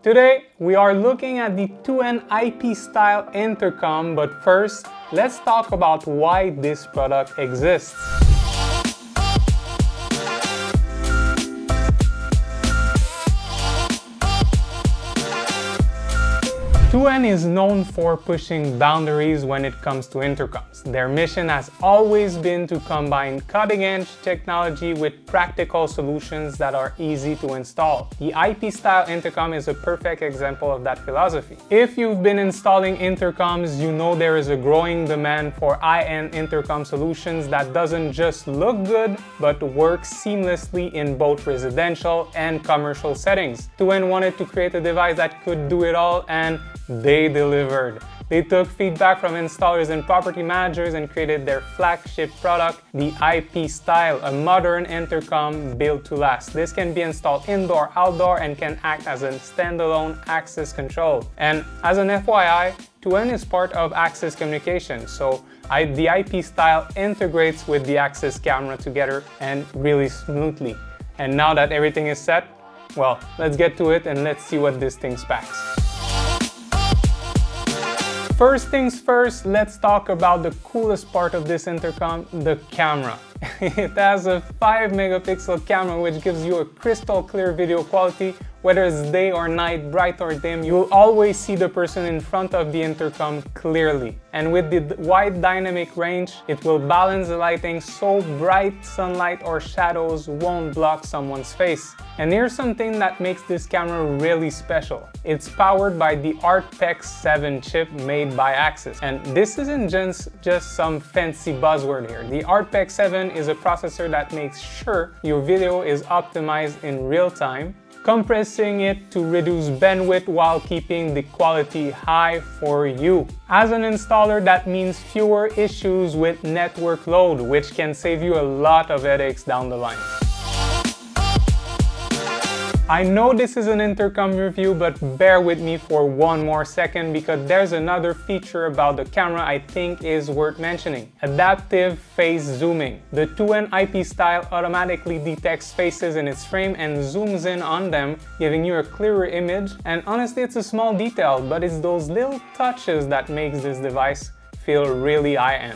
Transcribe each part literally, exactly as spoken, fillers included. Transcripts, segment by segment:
Today, we are looking at the two N I P style intercom, but first, let's talk about why this product exists. two N is known for pushing boundaries when it comes to intercoms. Their mission has always been to combine cutting-edge technology with practical solutions that are easy to install. The I P-style intercom is a perfect example of that philosophy. If you've been installing intercoms, you know there is a growing demand for high-end intercom solutions that doesn't just look good, but works seamlessly in both residential and commercial settings. two N wanted to create a device that could do it all, and they delivered. They took feedback from installers and property managers and created their flagship product, the I P Style, a modern intercom built to last. This can be installed indoor, outdoor, and can act as a standalone access control. And as an F Y I, two N is part of Access Communication, so I, the I P Style integrates with the Access camera together and really smoothly. And now that everything is set, well, let's get to it and let's see what this thing packs. First things first, let's talk about the coolest part of this intercom, the camera. It has a five megapixel camera which gives you a crystal clear video quality. Whether it's day or night, bright or dim, you'll always see the person in front of the intercom clearly. And with the wide dynamic range, it will balance the lighting so bright sunlight or shadows won't block someone's face. And here's something that makes this camera really special. It's powered by the A R T P E X seven chip made by Axis. And this isn't just, just some fancy buzzword here. The A R T P E X seven is a processor that makes sure your video is optimized in real time, compressing it to reduce bandwidth while keeping the quality high for you. As an installer, that means fewer issues with network load, which can save you a lot of headaches down the line. I know this is an intercom review, but bear with me for one more second because there's another feature about the camera I think is worth mentioning. Adaptive face zooming. The two N I P Style automatically detects faces in its frame and zooms in on them, giving you a clearer image. And honestly, it's a small detail, but it's those little touches that makes this device feel really high-end.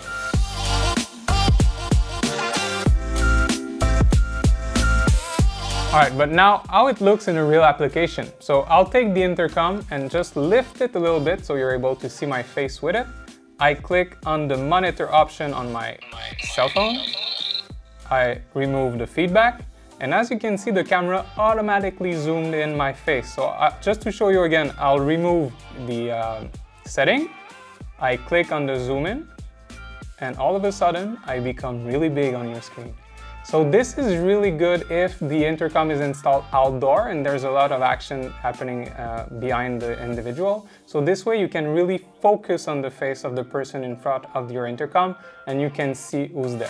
Alright, but now how it looks in a real application. So I'll take the intercom and just lift it a little bit so you're able to see my face with it. I click on the monitor option on my cell phone. I remove the feedback. And as you can see, the camera automatically zoomed in my face. So uh, just to show you again, I'll remove the uh, setting. I click on the zoom in. And all of a sudden, I become really big on your screen. So this is really good if the intercom is installed outdoor and there's a lot of action happening uh, behind the individual. So this way you can really focus on the face of the person in front of your intercom and you can see who's there.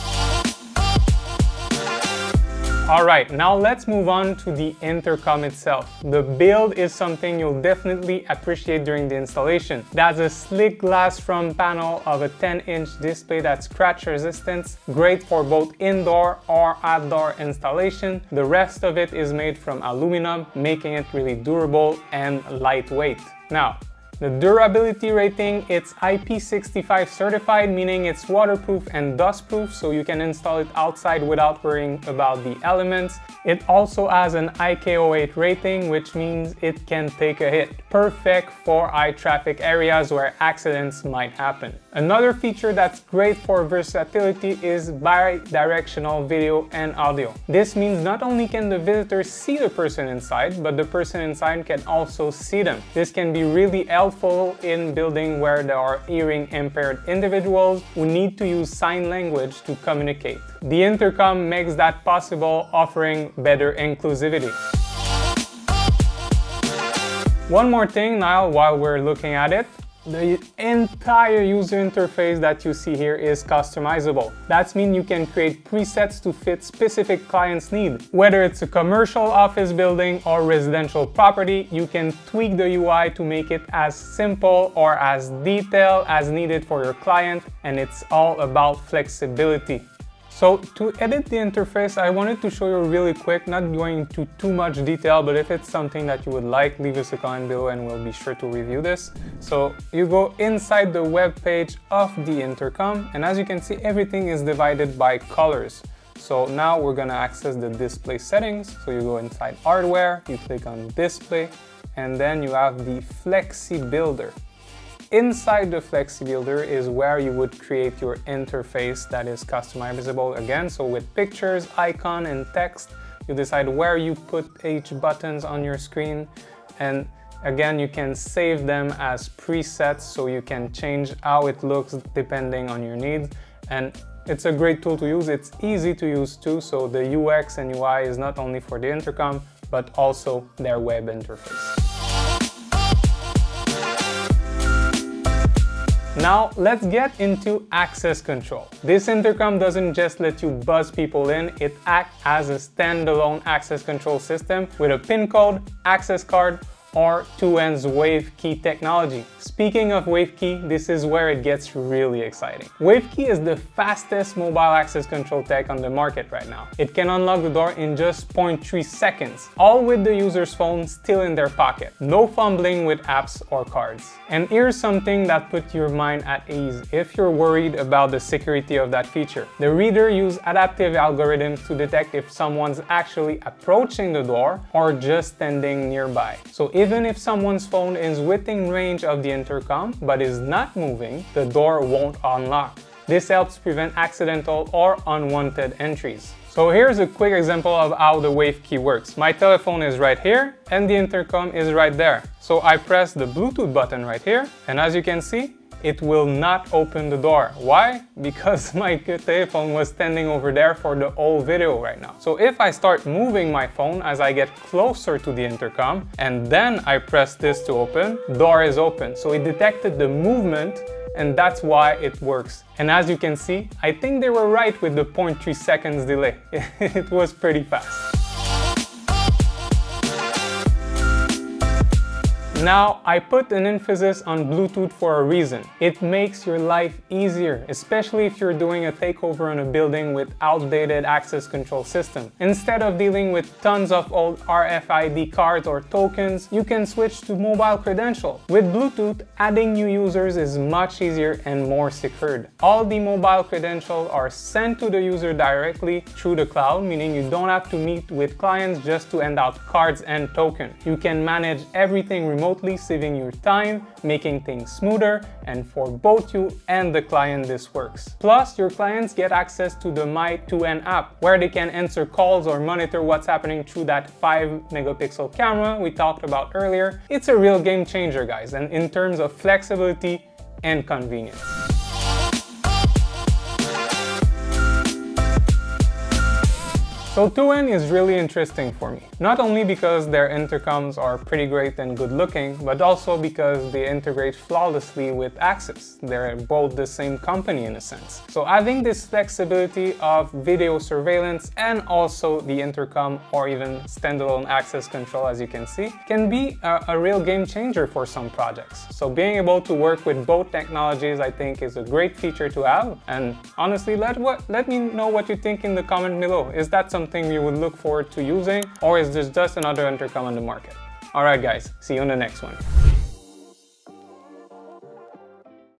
Alright, now let's move on to the intercom itself. The build is something you'll definitely appreciate during the installation. That's a slick glass front panel of a ten inch display that's scratch resistant, great for both indoor or outdoor installation. The rest of it is made from aluminum, making it really durable and lightweight. Now, the durability rating, it's I P sixty-five certified, meaning it's waterproof and dustproof, so you can install it outside without worrying about the elements. It also has an I K zero eight rating, which means it can take a hit. Perfect for high traffic areas where accidents might happen. Another feature that's great for versatility is bi-directional video and audio. This means not only can the visitor see the person inside, but the person inside can also see them. This can be really helpful in building where there are hearing impaired individuals who need to use sign language to communicate. The intercom makes that possible, offering better inclusivity. One more thing now while we're looking at it. The entire user interface that you see here is customizable. That means you can create presets to fit specific clients' needs. Whether it's a commercial office building or residential property, you can tweak the U I to make it as simple or as detailed as needed for your client, and it's all about flexibility. So to edit the interface, I wanted to show you really quick, not going into too much detail, but if it's something that you would like, leave us a comment below and we'll be sure to review this. So you go inside the web page of the Intercom, and as you can see, everything is divided by colors. So now we're gonna access the display settings. So you go inside hardware, you click on display, and then you have the Flexi Builder. Inside the Flexi Builder is where you would create your interface that is customizable again. So with pictures, icon, and text, you decide where you put each buttons on your screen. And again, you can save them as presets so you can change how it looks depending on your needs. And it's a great tool to use. It's easy to use too. So the U X and U I is not only for the Intercom, but also their web interface. Now let's get into access control. This Intercom doesn't just let you buzz people in, it acts as a standalone access control system with a PIN code, access card, or two N's WaveKey technology. Speaking of WaveKey, this is where it gets really exciting. WaveKey is the fastest mobile access control tech on the market right now. It can unlock the door in just zero point three seconds, all with the user's phone still in their pocket. No fumbling with apps or cards. And here's something that puts your mind at ease if you're worried about the security of that feature. The reader uses adaptive algorithms to detect if someone's actually approaching the door or just standing nearby. So even if someone's phone is within range of the Intercom but is not moving, the door won't unlock. This helps prevent accidental or unwanted entries. So here's a quick example of how the WaveKey works. My telephone is right here and the Intercom is right there. So I press the Bluetooth button right here, and as you can see, it will not open the door. Why? Because my telephone was standing over there for the whole video right now. So if I start moving my phone as I get closer to the Intercom and then I press this to open, door is open. So it detected the movement, and that's why it works. And as you can see, I think they were right with the zero point three seconds delay. It was pretty fast. Now, I put an emphasis on Bluetooth for a reason. It makes your life easier, especially if you're doing a takeover in a building with outdated access control system. Instead of dealing with tons of old R F I D cards or tokens, you can switch to mobile credential. With Bluetooth, adding new users is much easier and more secured. All the mobile credentials are sent to the user directly through the cloud, meaning you don't have to meet with clients just to hand out cards and tokens. You can manage everything remotely, saving your time, making things smoother, and for both you and the client this works. Plus, your clients get access to the My two N app, where they can answer calls or monitor what's happening through that five megapixel camera we talked about earlier. It's a real game changer, guys, and in terms of flexibility and convenience. So two N is really interesting for me, not only because their intercoms are pretty great and good looking, but also because they integrate flawlessly with Access. They're both the same company in a sense. So having this flexibility of video surveillance and also the intercom or even standalone access control, as you can see, can be a, a real game changer for some projects. So being able to work with both technologies, I think, is a great feature to have. And honestly, let, what, let me know what you think in the comment below. Is that something something you would look forward to using, or is this just another intercom on the market? Alright guys, see you on the next one.